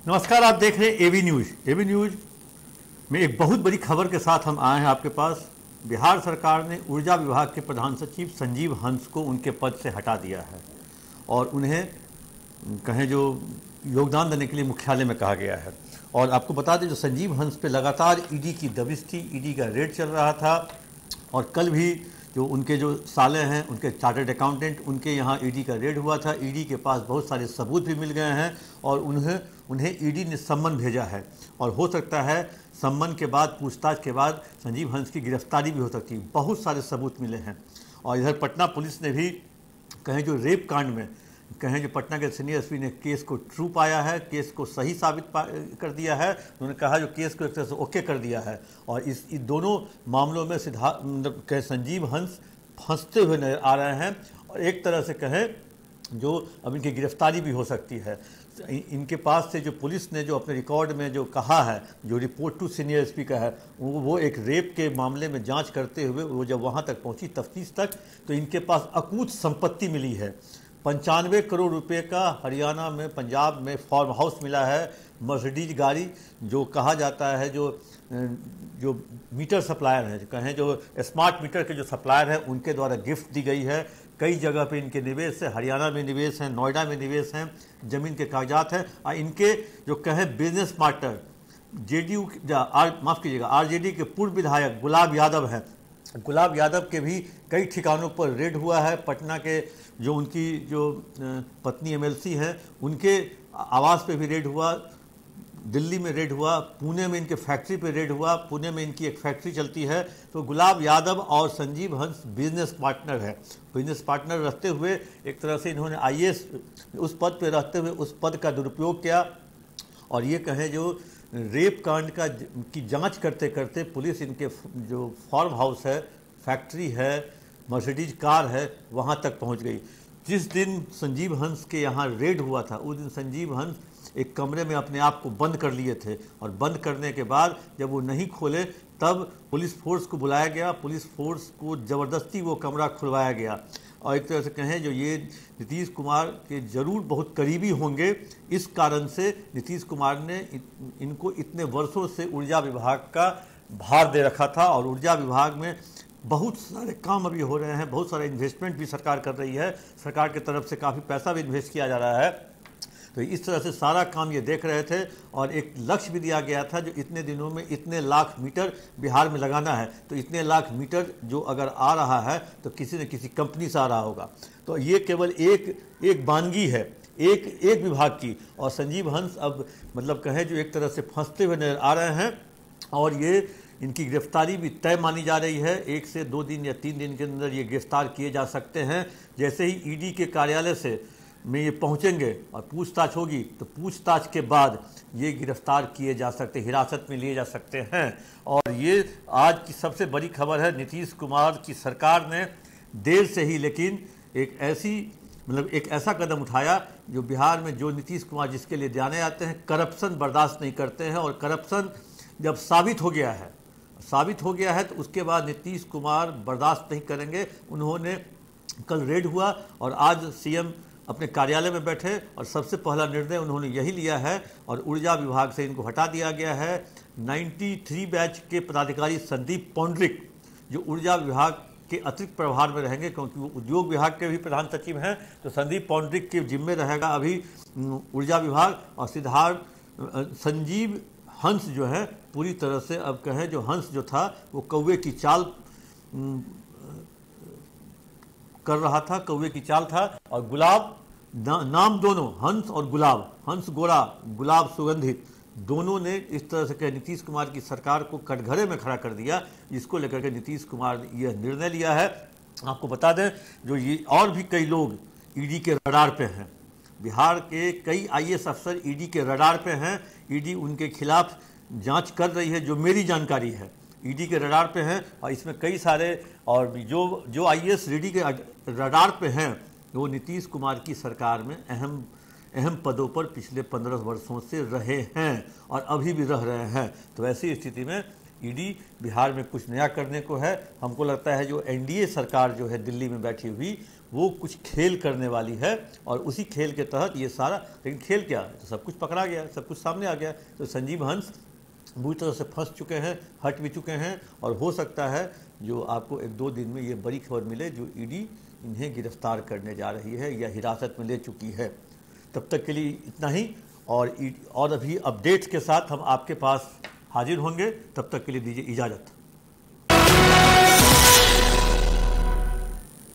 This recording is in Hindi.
नमस्कार, आप देख रहे हैं एबी न्यूज। एबी न्यूज में एक बहुत बड़ी खबर के साथ हम आए हैं आपके पास। बिहार सरकार ने ऊर्जा विभाग के प्रधान सचिव संजीव हंस को उनके पद से हटा दिया है और उन्हें कहें जो योगदान देने के लिए मुख्यालय में कहा गया है। और आपको बता दें, जो संजीव हंस पे लगातार ईडी की दबिश थी, ईडी का रेड चल रहा था और कल भी जो उनके जो साले हैं, उनके चार्टर्ड अकाउंटेंट, उनके यहाँ ईडी का रेड हुआ था। ईडी के पास बहुत सारे सबूत भी मिल गए हैं और उन्हें ईडी ने सम्मन भेजा है और हो सकता है सम्मन के बाद, पूछताछ के बाद संजीव हंस की गिरफ्तारी भी हो सकती है। बहुत सारे सबूत मिले हैं। और इधर पटना पुलिस ने भी कहें जो रेप कांड में कहें जो पटना के सीनियर एसपी ने केस को ट्रू पाया है, केस को सही साबित कर दिया है। उन्होंने कहा जो केस को एक तरह से ओके कर दिया है और इस दोनों मामलों में मतलब कहें संजीव हंस फंसते हुए नजर आ रहे हैं और एक तरह से कहें जो अब इनकी गिरफ्तारी भी हो सकती है। इनके पास से जो पुलिस ने जो अपने रिकॉर्ड में जो कहा है, जो रिपोर्ट टू सीनियर एसपी का है, वो एक रेप के मामले में जांच करते हुए वो जब वहां तक पहुंची तफ्तीश तक, तो इनके पास अकूत संपत्ति मिली है। 95 करोड़ रुपए का हरियाणा में, पंजाब में फार्म हाउस मिला है। मर्सिडीज गाड़ी, जो कहा जाता है जो मीटर सप्लायर हैं, कहें जो स्मार्ट मीटर के जो सप्लायर हैं, उनके द्वारा गिफ्ट दी गई है। कई जगह पे इनके निवेश है, हरियाणा में निवेश हैं, नोएडा में निवेश हैं, ज़मीन के कागजात हैं। और इनके जो कहें बिजनेस पार्टनर जेडीयू माफ़ कीजिएगा आरजेडी के पूर्व विधायक गुलाब यादव हैं। गुलाब यादव के भी कई ठिकानों पर रेड हुआ है। पटना के जो उनकी जो पत्नी एमएलसी हैं, उनके आवास पे भी रेड हुआ, दिल्ली में रेड हुआ, पुणे में इनके फैक्ट्री पे रेड हुआ। पुणे में इनकी एक फैक्ट्री चलती है। तो गुलाब यादव और संजीव हंस बिजनेस पार्टनर है। बिजनेस पार्टनर रहते हुए एक तरह से इन्होंने आईएएस उस पद पे रहते हुए उस पद का दुरुपयोग किया और ये कहें जो रेप कांड की जांच करते करते पुलिस इनके जो फार्म हाउस है, फैक्ट्री है, मर्सिडीज कार है, वहां तक पहुंच गई। जिस दिन संजीव हंस के यहाँ रेड हुआ था, उस दिन संजीव हंस एक कमरे में अपने आप को बंद कर लिए थे और बंद करने के बाद जब वो नहीं खोले तब पुलिस फोर्स को बुलाया गया। पुलिस फोर्स को ज़बरदस्ती वो कमरा खुलवाया गया और एक तरह से कहें जो ये नीतीश कुमार के ज़रूर बहुत करीबी होंगे, इस कारण से नीतीश कुमार ने इनको इतने वर्षों से ऊर्जा विभाग का भार दे रखा था और ऊर्जा विभाग में बहुत सारे काम अभी हो रहे हैं, बहुत सारा इन्वेस्टमेंट भी सरकार कर रही है, सरकार की तरफ से काफ़ी पैसा भी इन्वेस्ट किया जा रहा है। तो इस तरह से सारा काम ये देख रहे थे और एक लक्ष्य भी दिया गया था जो इतने दिनों में इतने लाख मीटर बिहार में लगाना है। तो इतने लाख मीटर जो अगर आ रहा है तो किसी न किसी कंपनी से आ रहा होगा। तो ये केवल एक वानगी है एक विभाग की और संजीव हंस अब मतलब कहें जो एक तरह से फंसते हुए नजर आ रहे हैं और ये इनकी गिरफ्तारी भी तय मानी जा रही है। 1 से 2 दिन या 3 दिन के अंदर ये गिरफ्तार किए जा सकते हैं। जैसे ही ईडी के कार्यालय से में ये पहुंचेंगे और पूछताछ होगी तो पूछताछ के बाद ये गिरफ्तार किए जा सकते, हिरासत में लिए जा सकते हैं। और ये आज की सबसे बड़ी खबर है, नीतीश कुमार की सरकार ने देर से ही लेकिन एक ऐसा कदम उठाया जो बिहार में जो नीतीश कुमार जिसके लिए जाने आते हैं, करप्शन बर्दाश्त नहीं करते हैं। और करप्शन जब साबित हो गया है तो उसके बाद नीतीश कुमार बर्दाश्त नहीं करेंगे। उन्होंने कल रेड हुआ और आज सीएम अपने कार्यालय में बैठे और सबसे पहला निर्णय उन्होंने यही लिया है और ऊर्जा विभाग से इनको हटा दिया गया है। 93 बैच के पदाधिकारी संदीप पौंडरिक जो ऊर्जा विभाग के अतिरिक्त प्रभार में रहेंगे, क्योंकि वो उद्योग विभाग के भी प्रधान सचिव हैं, तो संदीप पौंडरिक के जिम्मे रहेगा अभी ऊर्जा विभाग। और संजीव हंस जो है पूरी तरह से अब कहें जो हंस जो था वो कौवे की चाल कर रहा था, कौवे की चाल था। और गुलाब नाम दोनों हंस और गुलाब, हंस गोरा गुलाब सुगंधित, दोनों ने इस तरह से कह नीतीश कुमार की सरकार को कटघरे में खड़ा कर दिया, जिसको लेकर के नीतीश कुमार ने यह निर्णय लिया है। आपको बता दें जो ये और भी कई लोग ईडी के रडार पे हैं, बिहार के कई आईएएस अफसर ईडी के रडार पे हैं। ईडी उनके खिलाफ जांच कर रही है, जो मेरी जानकारी है ईडी के रडार पे हैं। और इसमें कई सारे और भी जो आईएएस ईडी के रडार पे हैं वो नीतीश कुमार की सरकार में अहम पदों पर पिछले 15 वर्षों से रहे हैं और अभी भी रह रहे हैं। तो ऐसी स्थिति में ईडी बिहार में कुछ नया करने को है। हमको लगता है जो एनडीए सरकार जो है दिल्ली में बैठी हुई, वो कुछ खेल करने वाली है और उसी खेल के तहत ये सारा, लेकिन खेल क्या है, तो सब कुछ पकड़ा गया, सब कुछ सामने आ गया। तो संजीव हंस बुरी तरह से फंस चुके हैं, हट भी चुके हैं, और हो सकता है जो आपको 1-2 दिन में ये बड़ी खबर मिले जो ईडी इन्हें गिरफ्तार करने जा रही है या हिरासत में ले चुकी है। तब तक के लिए इतना ही, और अभी अपडेट्स के साथ हम आपके पास हाजिर होंगे। तब तक के लिए दीजिए इजाज़त।